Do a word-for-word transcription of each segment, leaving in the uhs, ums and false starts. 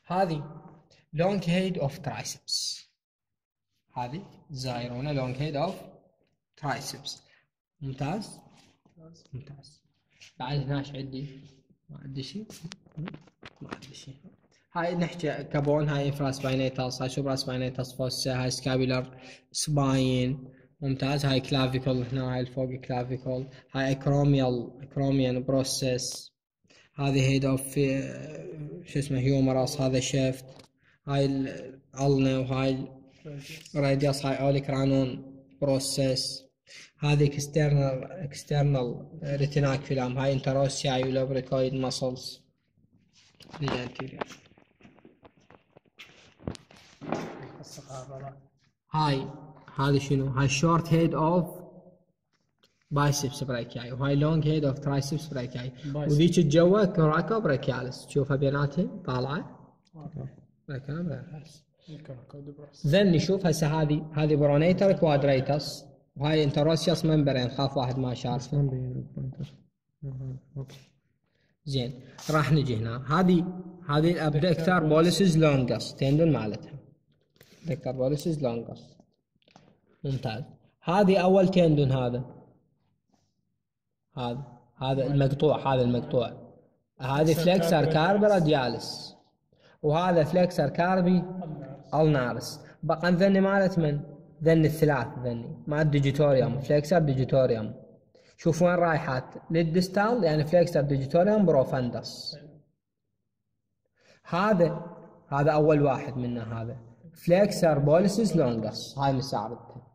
هذه long head of triceps، هذه زايرونة long head of triceps. ممتاز ممتاز. بعد هنا ايش عندي؟ ما عندي شيء، ما عندي شيء. هاي نحكي كابون، هاي infraspinatus، هاي supraspinatus fossa، هاي scapular spine. ممتاز. هاي clavicle هنا، هاي الفوق clavicle، هاي acromial acromial process. هذه head of شو اسمه humerus، هذا shaft. هاي الالنا، وهاي radius، هاي olecranon process. هذه external external retinaculum، هاي interossei lubricoid muscles للانتيريور. هاي هذه شنو؟ هاي short head of biceps brachiae، وهاي long head of triceps brachiae، وذيك الجوا كوراكو brachialis، تشوفها بيناتهم طالعه كوراكو brachialis. ذن نشوف هسه هذه هذه برونيتر كوادريتس، وهاي انتروسيوس ممبرين، خاف واحد ما شافه. زين راح نجي هنا. هذه هذه الابدكتر بوليسز لونجس تندون مالتها، ابدكتر بوليسز لونجس. ممتاز. هذه اول تندون، هذا هذا هذا المقطوع، هذا المقطوع. هذه فليكسر كاربي رادياليس، وهذا فليكسر كاربي النارس. بقى ذني مالت من ذني الثلاث، ذني مع الديجيتوريوم، فليكسر ديجيتوريوم. شوف وين رايحات للديستال، يعني فليكسر ديجيتوريوم بروفندس. هذا هذا اول واحد منه، هذا فليكسر بوليسز لونجس، هاي مساعدته.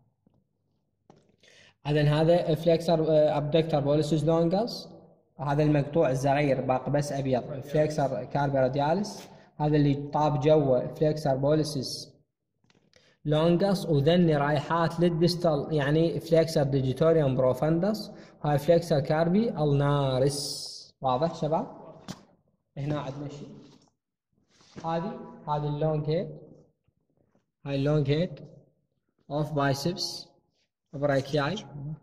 اذا هذا فليكسر ابدكتر بوليسز لونجس، هذا المقطوع الصغير باقي بس ابيض فليكسر كاربي رادياليس. هذا اللي طاب جوا فليكسر بوليسز لونجس، وذني رايحات للديستال يعني فليكسر ديجيتوريوم بروفندس، هاي فليكسر كاربي النارس. واضح شباب؟ هنا عندنا شيء، هذه هذه اللونج هيد، هاي اللونج هيد اوف بايسبس برايكياي.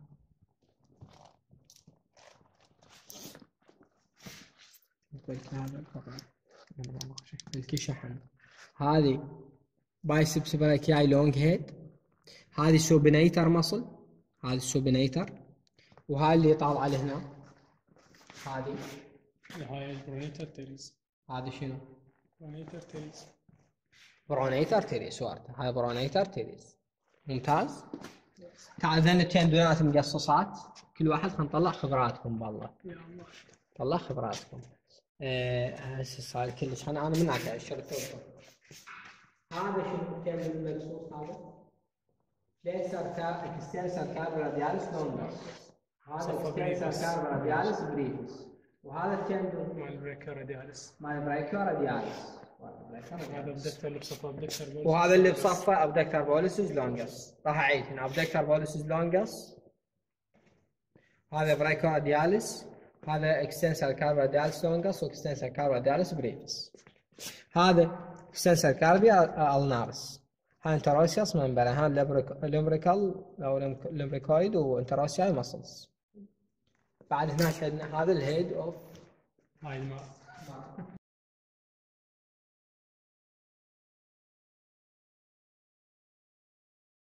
الكشحن هذه بايسبس برايكياي لونج هيد. هذه سوبينيتر مصل، هذه السوبينيتر، وهاي اللي طالعه لهنا هذه هاي البرونيتر تيريز. هذه شنو؟ برونيتر تيريز. برونيتر تيريز ورده، هاي برونيتر تيريز. ممتاز. تعال ذن التندونات مقصصات، كل واحد خلينا نطلع خبراتكم بالله. يا الله. طلع خبراتكم. هسه صار كلش انا انا منك اشرت. هذا شنو التندون المقصوص هذا؟ فليكسر كا اكستنسر كاربي رادياليس لونجس، هذا اكستنسر كاربي رادياليس بريفس، وهذا التندون مال بريكر رادياليس، مال بريكر رادياليس. هذا الدكتور اللي بصفه الدكتور بوليسز، وهذا اللي بصفه ابدكتر بوليسز لونجس. راح اعيد هنا ابدكتر بوليسز لونجس، هذا بريكر رادياليس، هذا اكستنسر كاربي رادياليس لونجس، واكستنسر كاربي رادياليس بريفس. هذا اكستنسر كاربي النارس، هاي انتروسيوس ممبرين، هاي لمبريكال او لمبريكويد وانتروسياي ماسلز. بعد هناك عندنا هذا الهيد اوف هاي الماء.